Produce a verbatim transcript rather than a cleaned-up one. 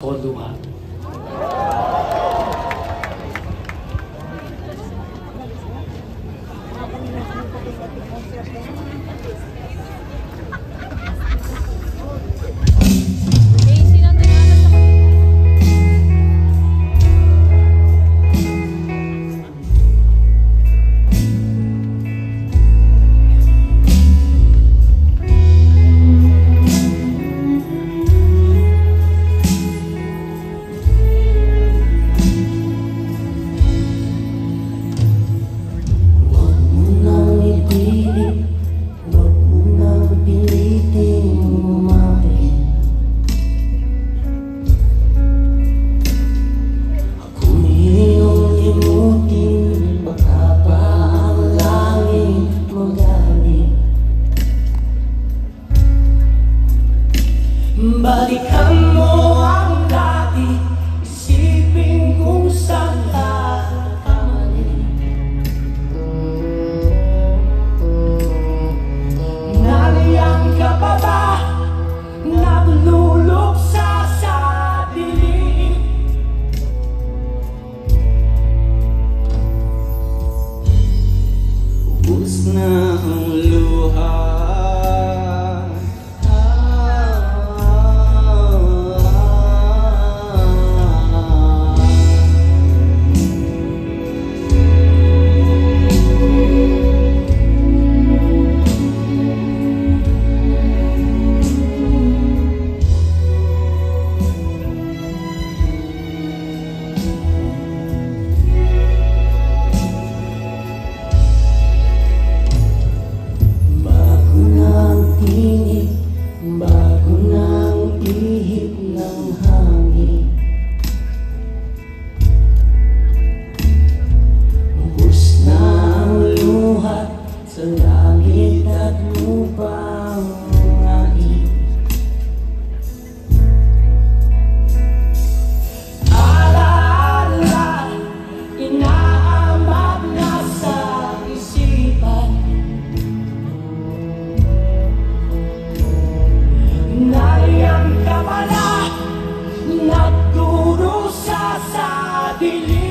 Ako, Luha. Balikan mo ang dati, isipin kung saan nagkamali. Nariyan ka pa ba, nagluluksa sa dilim? Ubus na ang luha, bago ng ihip ng hangin. Ubus na ang luha sa langit at lupang ngain. Alaala, inaambag na sa isipan. Nariyan ka pala, nagdurusa sa dilim.